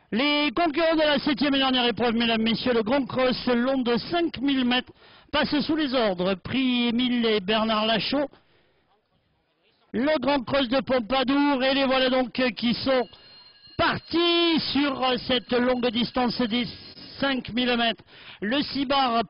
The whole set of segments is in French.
Les concurrents de la 7e et dernière épreuve, mesdames, messieurs, le Grand Cross long de 5000 mètres passe sous les ordres. Prix Émile et Bernard Lachaud. Le Grand Cross de Pompadour et les voilà donc qui sont partis sur cette longue distance des 5000 mètres. Le Cibar,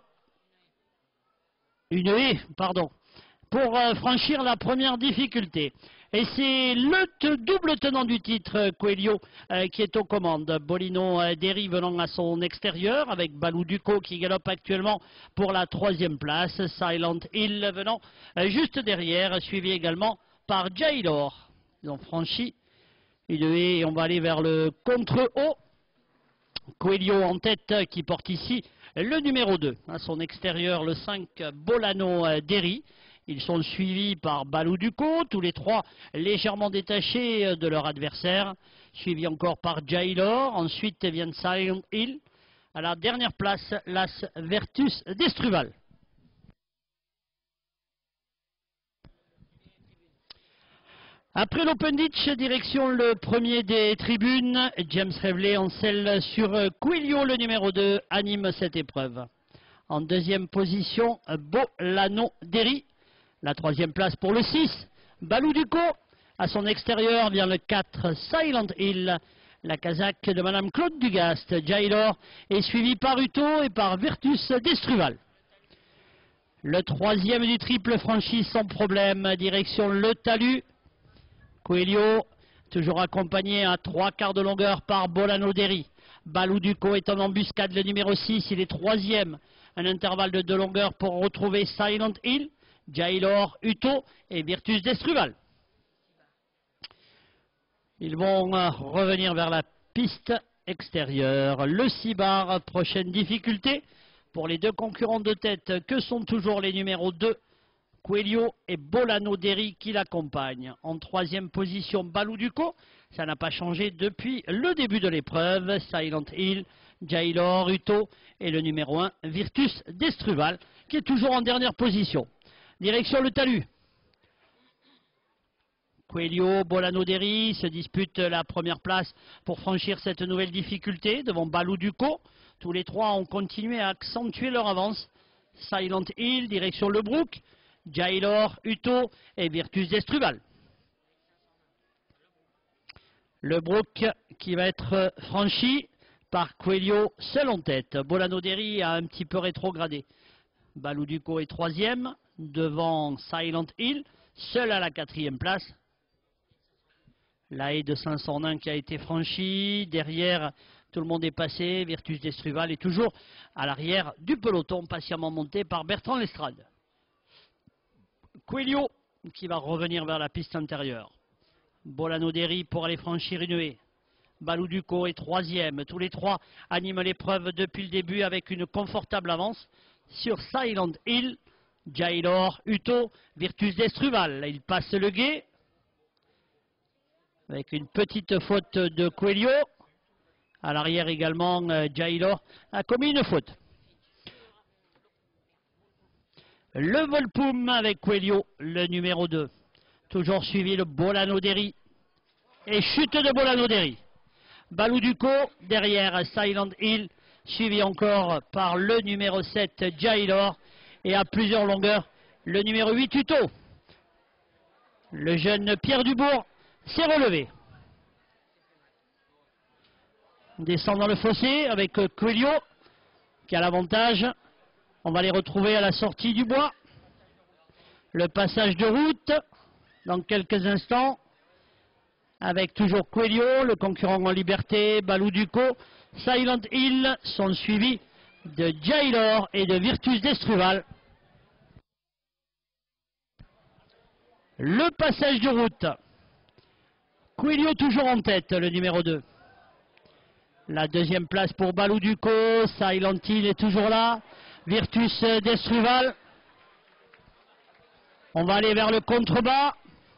une haie, pardon, pour franchir la première difficulté. Et c'est le double tenant du titre, Coelho, qui est aux commandes. Bolino dérive venant à son extérieur avec Balou Ducot qui galope actuellement pour la 3e place. Silent Hill venant juste derrière, suivi également par Jailor. Ils ont franchi une haie et on va aller vers le contre-haut. Coelho en tête qui porte ici le numéro 2. À son extérieur, le 5, Bolano Derry. Ils sont suivis par Balou Ducot, tous les trois légèrement détachés de leur adversaire. Suivi encore par Jailor. Ensuite vient Silent Hill. À la dernière place, l'As Vertus d'Estruval. Après l'Open Ditch, direction le premier des tribunes. James Reveley en selle sur Coelho, le numéro 2, anime cette épreuve. En deuxième position, Bolano Derry. La 3e place pour le 6, Balou Ducot. À son extérieur vient le 4, Silent Hill. La casaque de Madame Claude Dugast. Jailor est suivi par Uto et par Virtus d'Estruval. Le 3e du triple franchi sans problème. Direction le talus. Coelho, toujours accompagné à 3/4 de longueur par Bolano Derry. Balou Ducot est en embuscade, le numéro 6, il est 3e. Un intervalle de 2 longueurs pour retrouver Silent Hill. Jailor, Uto et Virtus d'Estruval. Ils vont revenir vers la piste extérieure. Le Cibar, prochaine difficulté pour les deux concurrents de tête que sont toujours les numéros 2, Coelho et Bolano Derry qui l'accompagnent. En 3e position, Balou Ducot. Ça n'a pas changé depuis le début de l'épreuve. Silent Hill, Jailor, Uto et le numéro 1, Virtus d'Estruval, qui est toujours en dernière position. Direction le talus. Coelho, Bolano Derry se disputent la première place pour franchir cette nouvelle difficulté devant Balou Ducot. Tous les trois ont continué à accentuer leur avance. Silent Hill, direction le Brook. Jailor, Uto et Virtus d'Estruval. Le Brook qui va être franchi par Coelho seul en tête. Bolano Derry a un petit peu rétrogradé. Balou Ducot est 3e. Devant Silent Hill, seul à la 4e place. La haie de Saint-Sornin qui a été franchie. Derrière, tout le monde est passé. Virtus d'Estruval est toujours à l'arrière du peloton, patiemment monté par Bertrand Lestrade. Coelho qui va revenir vers la piste intérieure. Bolano Derry pour aller franchir une haie. Balou Ducot est 3e. Tous les trois animent l'épreuve depuis le début avec une confortable avance sur Silent Hill. Jailor, Uto, Virtus d'Estruval. Il passe le gué avec une petite faute de Coelho. À l'arrière également, Jailor a commis une faute. Le Volpoum avec Coelho, le numéro 2. Toujours suivi le Bolano Derry. Et chute de Bolano Derry. Balou Ducot derrière Silent Hill, suivi encore par le numéro 7, Jailor. Et à plusieurs longueurs, le numéro 8, Uto. Le jeune Pierre Dubourg s'est relevé. On descend dans le fossé avec Coelho qui a l'avantage. On va les retrouver à la sortie du bois. Le passage de route dans quelques instants. Avec toujours Coelho, le concurrent en liberté, Balou Ducot. Silent Hill sont suivis de Jailor et de Virtus d'Estruval. Le passage de route. Coelho toujours en tête, le numéro 2. La 2e place pour Balou Ducot. Silent Hill est toujours là. Virtus d'Estruval. On va aller vers le contrebas.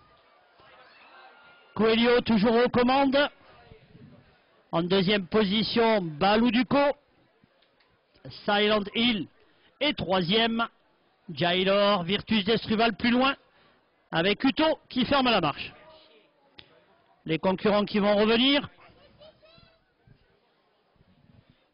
Coelho toujours aux commandes. En 2e position, Balou Ducot. Silent Hill est 3e. Jailor, Virtus d'Estruval plus loin. Avec Uto qui ferme la marche. Les concurrents qui vont revenir.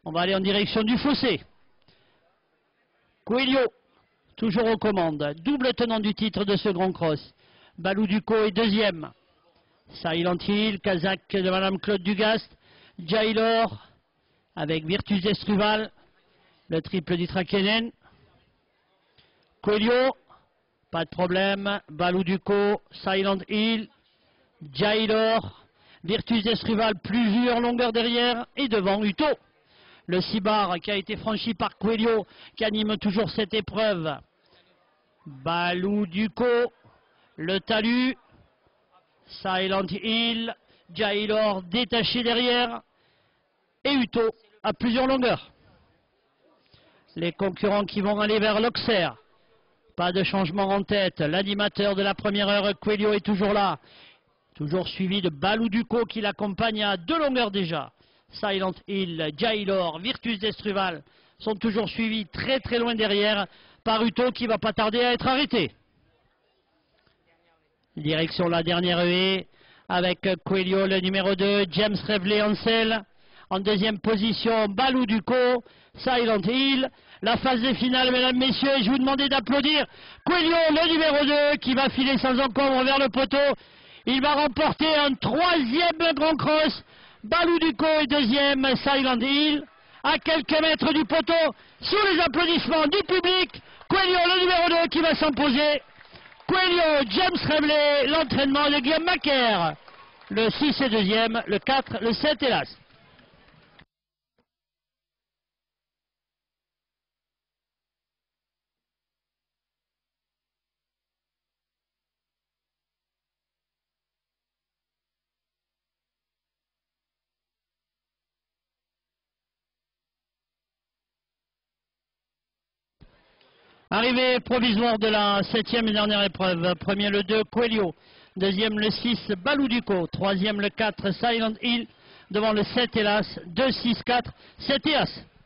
On va aller en direction du fossé. Coelho, toujours aux commandes. Double tenant du titre de ce Grand Cross. Balou Ducos est deuxième. Silent Hill, Kazakh de Madame Claude Dugast. Jailor avec Virtus Estruval. Le triple du Trakenen. Coelho, pas de problème. Balou Ducos, Silent Hill, Jailor. Virtus Estruval plus vu en longueur derrière. Et devant Uto. Le 6 bar qui a été franchi par Coelho, qui anime toujours cette épreuve. Balou Ducos, le talus, Silent Hill, Jailor détaché derrière, et Uto à plusieurs longueurs. Les concurrents qui vont aller vers l'Auxerre. Pas de changement en tête. L'animateur de la première heure, Coelho, est toujours là. Toujours suivi de Balou Ducos qui l'accompagne à 2 longueurs déjà. Silent Hill, Jailor, Virtus d'Estruval sont toujours suivis très très loin derrière par Uto qui va pas tarder à être arrêté. Direction la dernière haie avec Coelho, le numéro 2, James Reveley Ansel. En deuxième position, Balou Ducos, Silent Hill. La phase des finales, mesdames, messieurs, et je vous demande d'applaudir Coelho, le numéro 2, qui va filer sans encombre vers le poteau. Il va remporter un 3e Grand Cross. Balou Ducos est deuxième, Silent Hill, à quelques mètres du poteau, sous les applaudissements du public. Coelho, le numéro 2, qui va s'imposer. Coelho, James Reveley, l'entraînement de Guillaume Macaire. Le 6 est deuxième, le 4, le 7 est l'As. Arrivée provisoire de la 7e et dernière épreuve. Premier le 2, Coelho. Deuxième le 6, Balou Ducos. Troisième le 4, Silent Hill. Devant le 7 et l'As. 2, 6, 4, 7 et As.